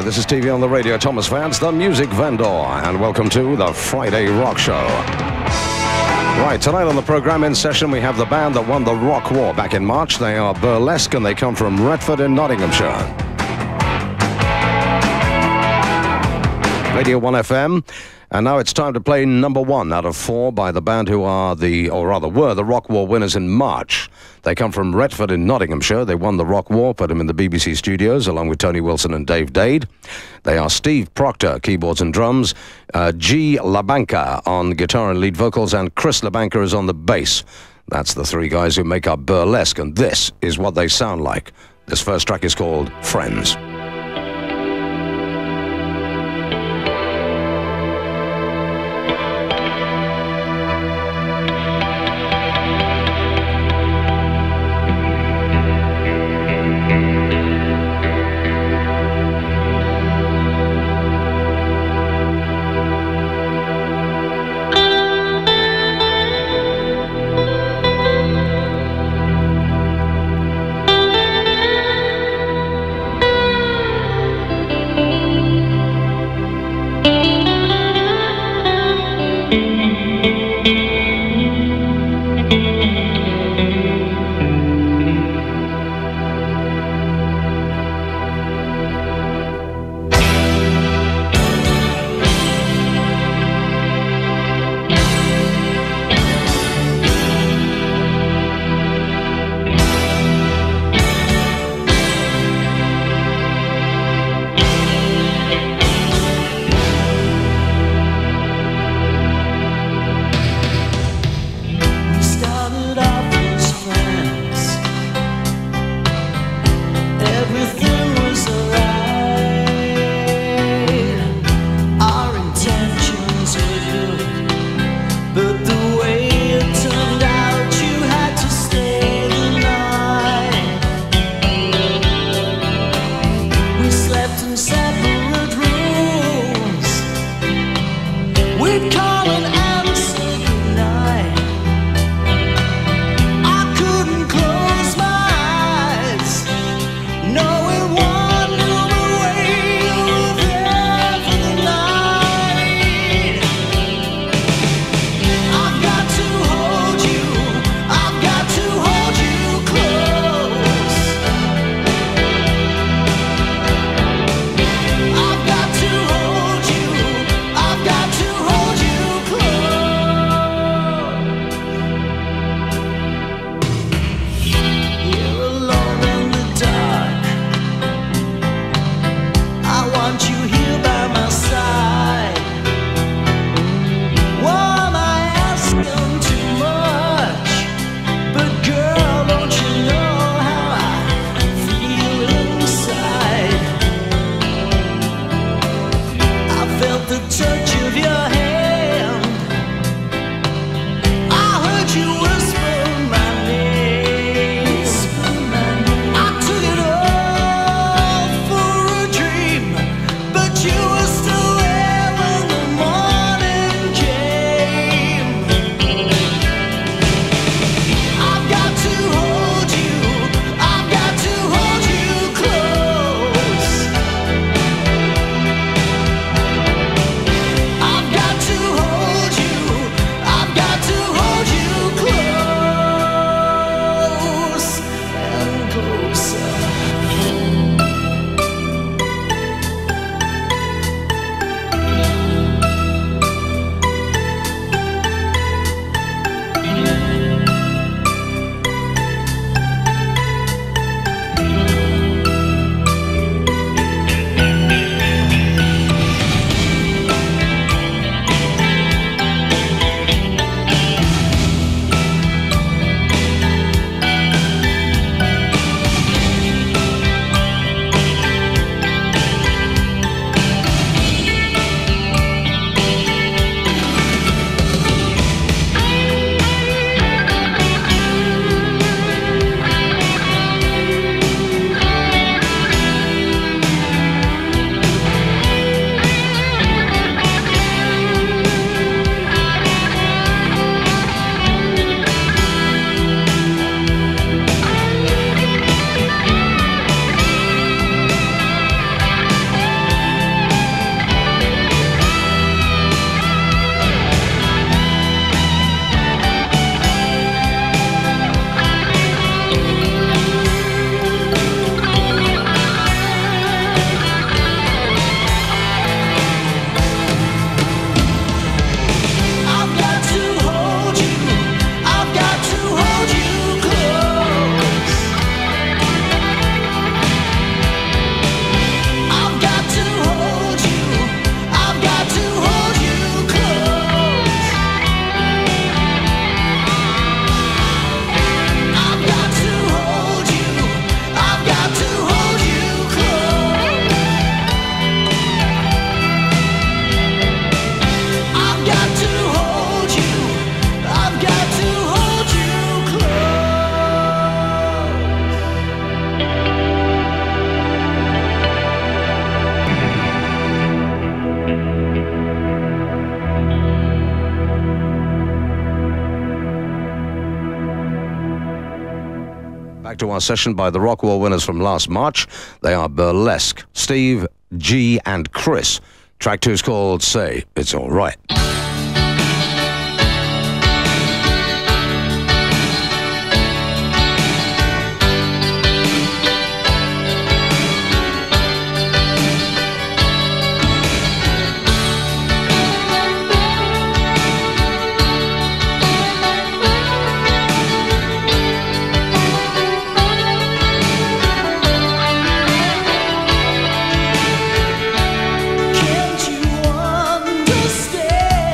This is TV on the Radio. Thomas Vance, the music vendor, and welcome to the Friday Rock Show. Right, tonight on the program in session, we have the band that won the Rock War back in March. They are Burlesque, and they come from Retford in Nottinghamshire. Radio 1 FM. And now it's time to play number 1 out of 4 by the band who are were the Rock War winners in March. They come from Retford in Nottinghamshire. They won the Rock War, put them in the BBC studios along with Tony Wilson and Dave Dade. They are Steve Procter, keyboards and drums, Gee Labanca on guitar and lead vocals, and Chris Labanca is on the bass. That's the 3 guys who make up Burlesque, and this is what they sound like. This first track is called Friends. back to our session by the Rock War winners from last March. They are Burlesque, Steve, G, and Chris. Track 2 is called Say It's All Right. Can't you understand?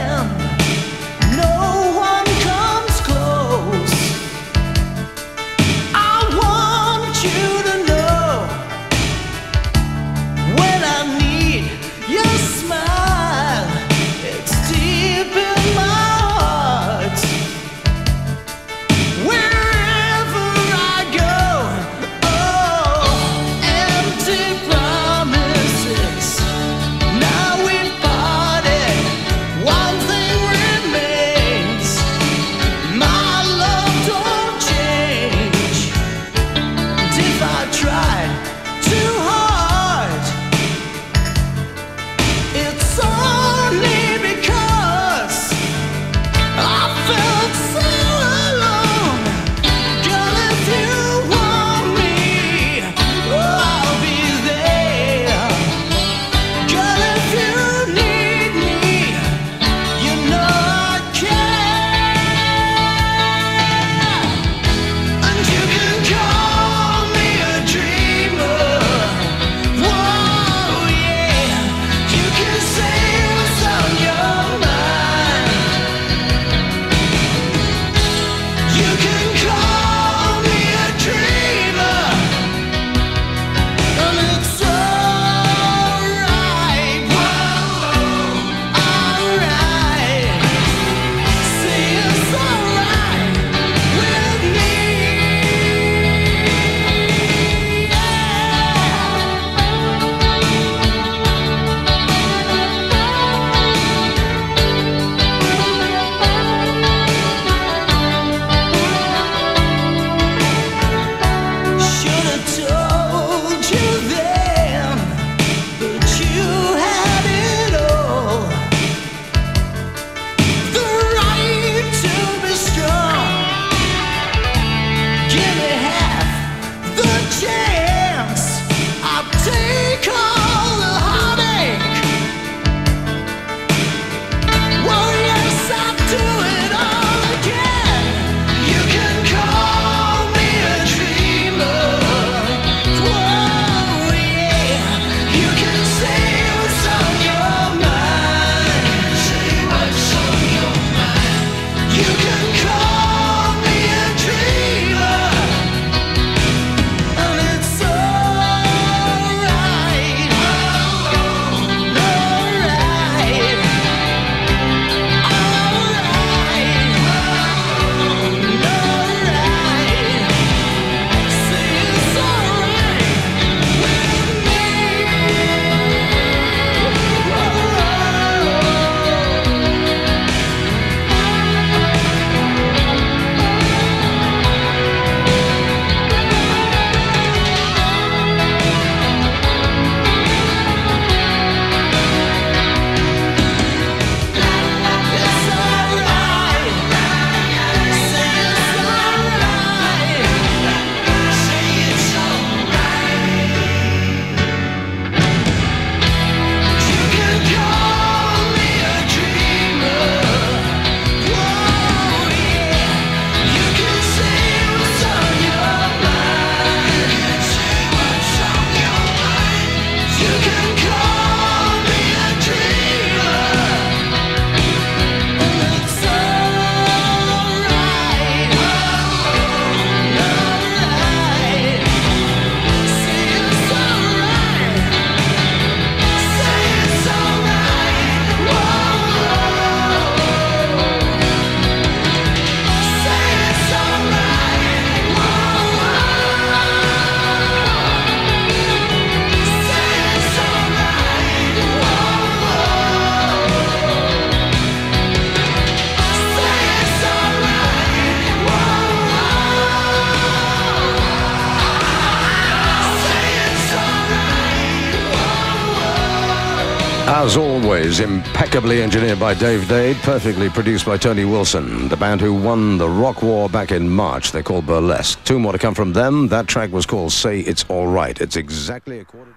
As always, impeccably engineered by Dave Dade, perfectly produced by Tony Wilson. The band who won the Rock War back in March, they're called Burlesque. Two more to come from them. That track was called Say It's All Right. It's exactly a quarter to...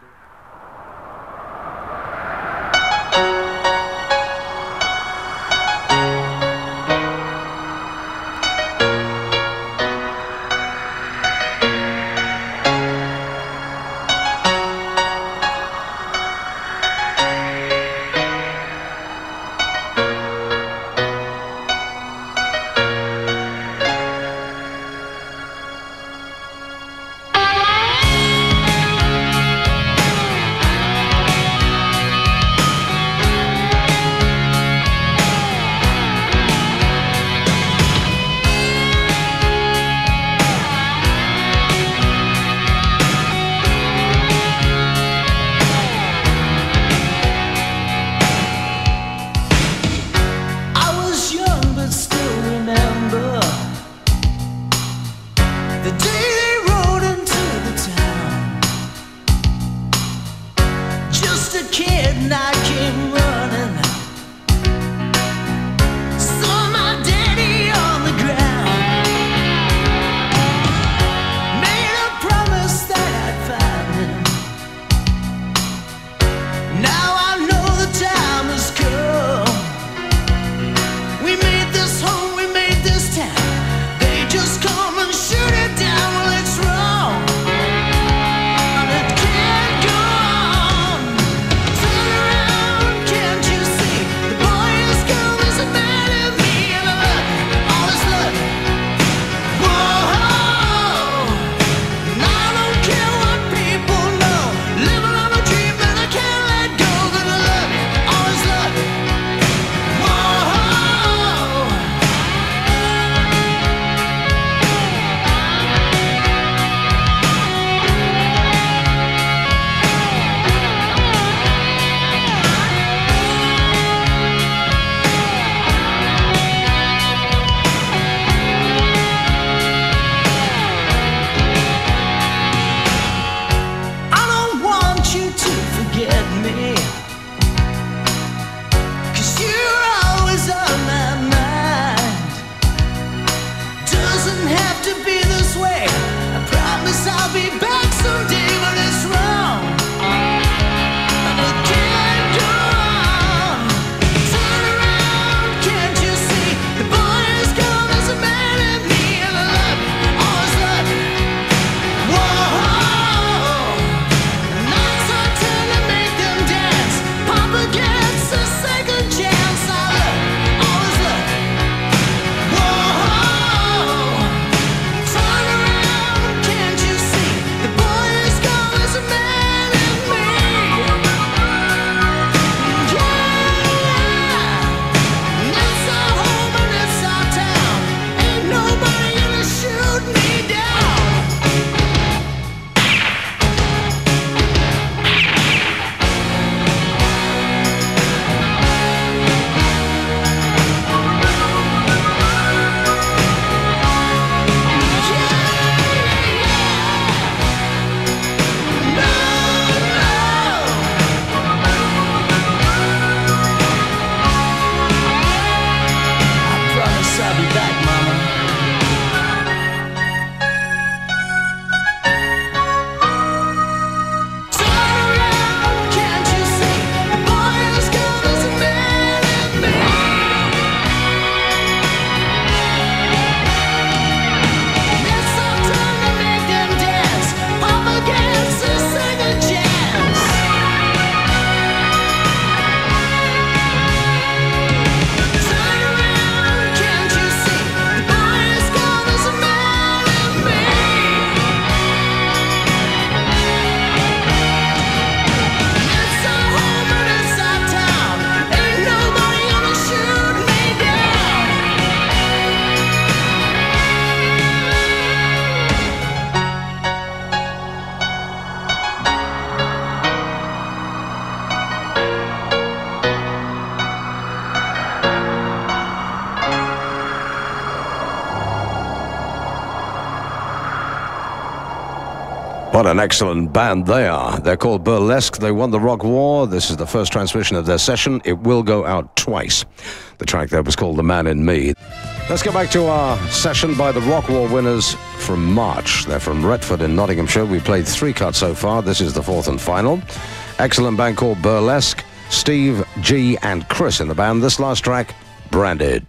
What an excellent band they are. They're called Burlesque. They won the Rock War. This is the first transmission of their session. It will go out twice. The track there was called The Man in Me. Let's go back to our session by the Rock War winners from March. They're from Retford in Nottinghamshire. We played 3 cuts so far. This is the 4th and final. Excellent band called Burlesque. Steve, G and Chris in the band. This last track, Branded.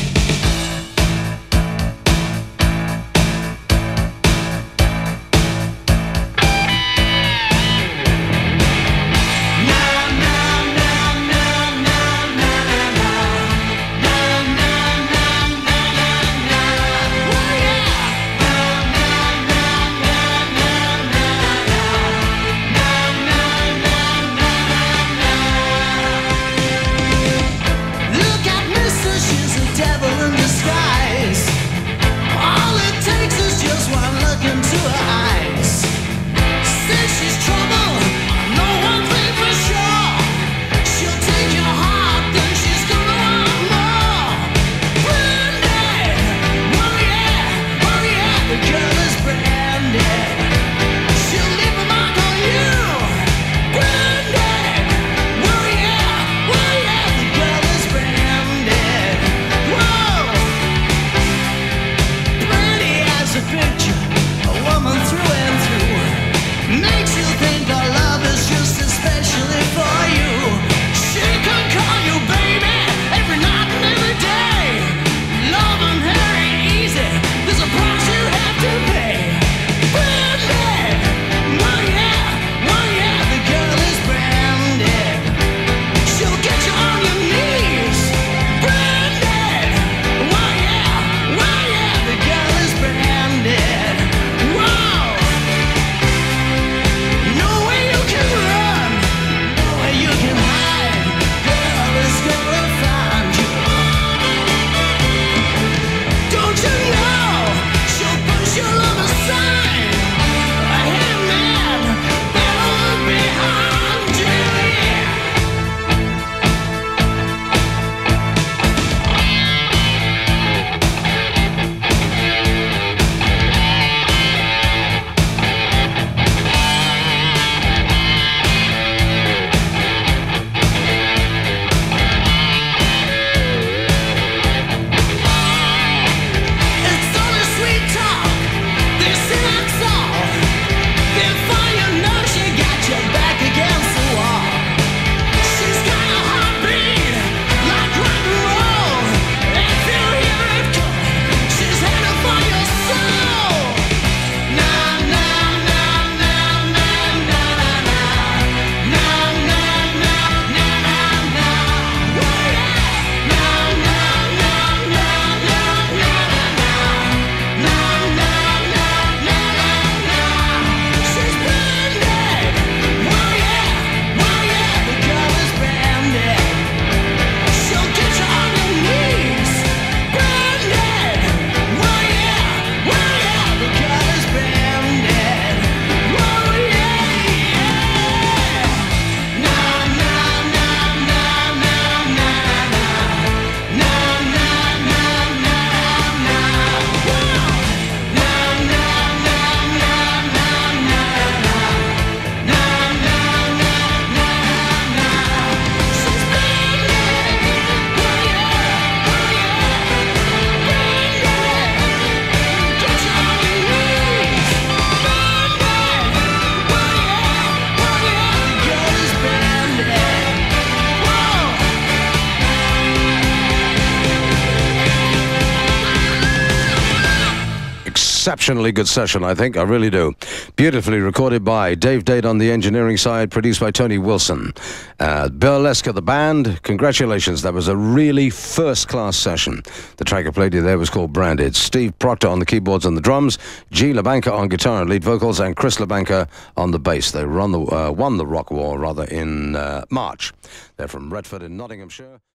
Exceptionally good session, I think. I really do. Beautifully recorded by Dave Dade on the engineering side, produced by Tony Wilson. Burlesque, the band, congratulations. That was a really first-class session. The track I played you there was called Branded. Steve Procter on the keyboards and the drums, Gee Labanca on guitar and lead vocals, and Chris Labanca on the bass. They won the Rock War, rather, in March. They're from Retford in Nottinghamshire.